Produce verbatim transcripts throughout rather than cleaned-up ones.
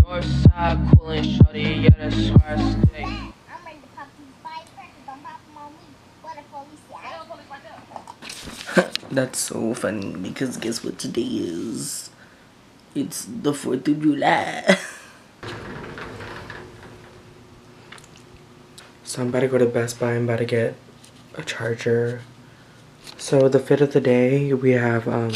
Northside, coolin' shorty, yeah, that's where I stay. I'm ready to pop these firecrackers. Don't pop them on me. What if police say? That's so funny because guess what today is? It's the fourth of July. So I'm about to go to Best Buy. I'm about to get a charger. So the fit of the day, we have um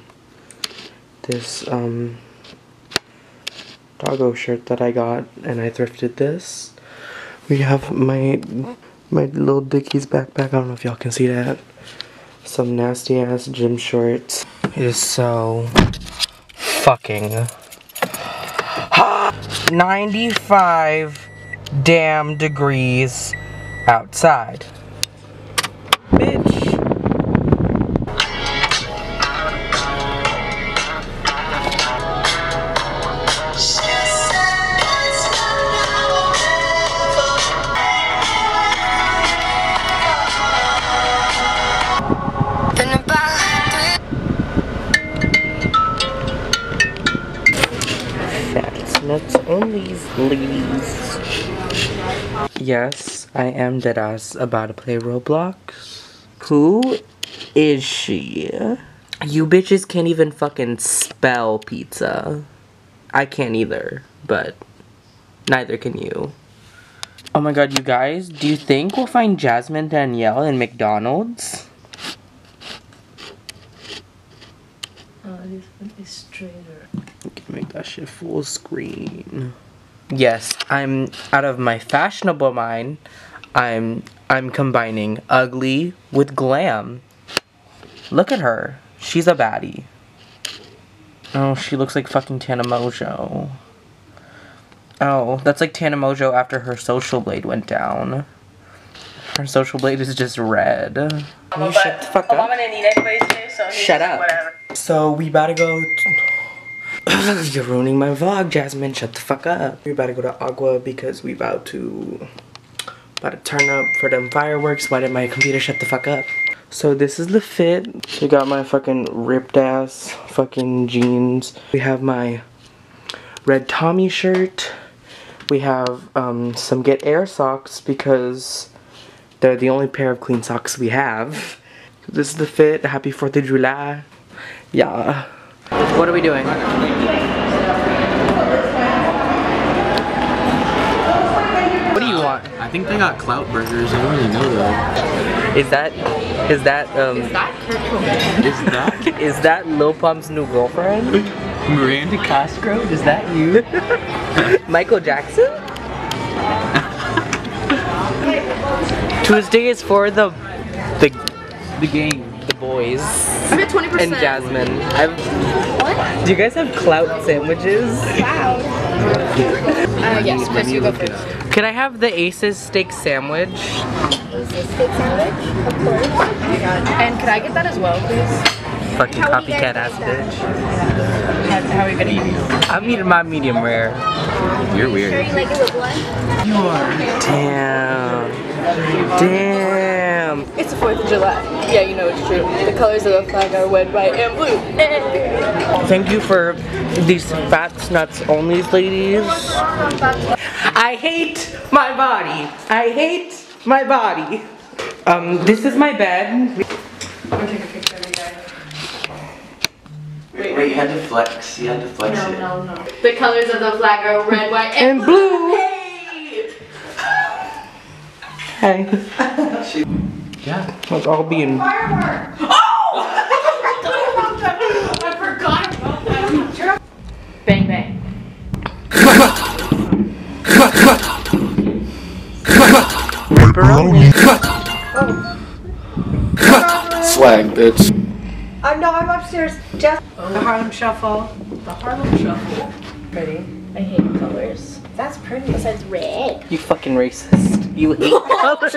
this um doggo shirt that I got, and I thrifted this. We have my my little Dickies backpack. I don't know if y'all can see that. Some nasty ass gym shorts. It is so fucking ninety-five damn degrees outside. Bitch. Facts nuts on these ladies. Yes, I am deadass about to play Roblox. Who is she? You bitches can't even fucking spell pizza. I can't either, but neither can you. Oh my god, you guys, do you think we'll find Jasmine Danielle in McDonald's? Oh, this one is straighter. You can make that shit full screen. Yes, I'm out of my fashionable mind. I'm I'm combining ugly with glam. Look at her. She's a baddie. Oh, she looks like fucking Tana Mojo. Oh, that's like Tana Mojo after her social blade went down. Her social blade is just red. You shut the fuck up. Shut up. So we about to go. You're ruining my vlog, Jasmine. Shut the fuck up. We about to go to Agua because we about to about to turn up for them fireworks. Why did my computer shut the fuck up? So this is the fit. We got my fucking ripped ass fucking jeans. We have my red Tommy shirt. We have um, some Get Air socks because they're the only pair of clean socks we have. This is the fit. Happy fourth of July. Yeah. What are we doing? What do you want? I think they got clout burgers. I don't really know though. Is that, is that, um... Is that Kurt Cobain? Is that? Is that Lil Pump's new girlfriend? Miranda Castro? Is that you? Michael Jackson? Tuesday is for the, the, The game. the boys. I'm at twenty percent. And Jasmine. I've, what? Do you guys have clout sandwiches? Wow. Uh, yes, Chris, you go first. Can I have the Aces steak sandwich? Aces steak sandwich? Of course. Oh my god. And could I get that as well, please? Fucking How would you copycat guys ass like that? bitch. How, how are you gonna eat it? I'm eating my medium rare. You're Sure weird. you like it with blood? You are. Damn. Damn. It's the fourth of July. Yeah, you know it's true. The colors of the flag are red, white, and blue. Hey. Thank you for these fats nuts only, ladies. I hate my body. I hate my body. Um, this is my bed. I'm gonna take a picture of you guys. Wait, wait, you had to flex. You had to flex No, it. no, no. The colors of the flag are red, white, and, And blue. Hey! Hey. Yeah. Let's all be in. Firework! Oh! I forgot about that. Bang, bang. Pepperoni. Swag, bitch. Uh, no, I'm upstairs. Just Oh. The Harlem Shuffle. The Harlem Shuffle. Ready? I hate colors. that's pretty. Besides red. You fucking racist. You hate colors.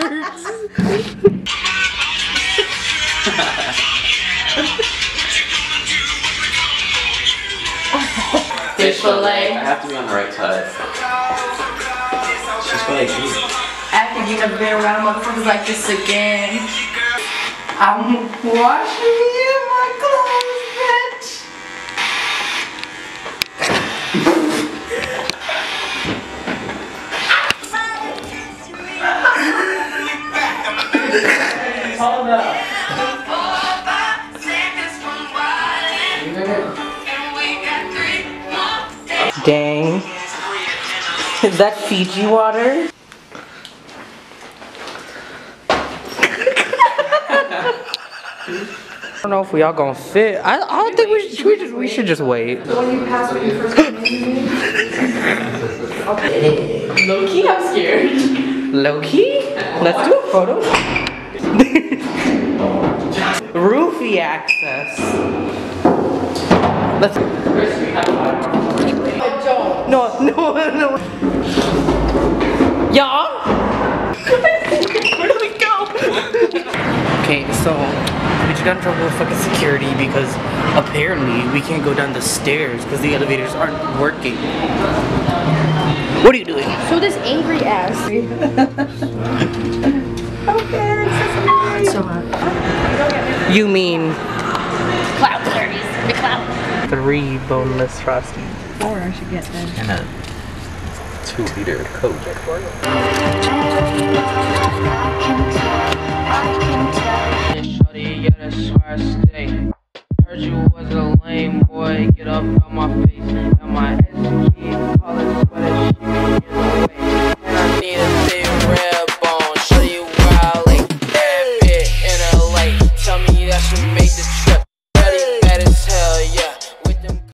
Fish fillet. I have to be on the right side. That's just what I do. After you never been around motherfuckers like this again. I'm washing me in my clothes, bitch. Dang. Is that Fiji water? I don't know if we all gonna fit. I, I don't think we should, we, just, we should just wait. When you pass when you first come in. Low key, I'm scared. Low key? Let's do a photo. Roofie access. Let's. No, no, no. Y'all? Where do we go? Okay, so we just got in trouble with fucking security because apparently we can't go down the stairs because the elevators aren't working. What are you doing? So this angry ass. Okay, it's so hot. You mean Cloud berries. The cloud. three boneless frosties. Four, I should get them. And a two liter Coke. Shorty, yeah, that's where I stay. Heard you was a lame boy, get up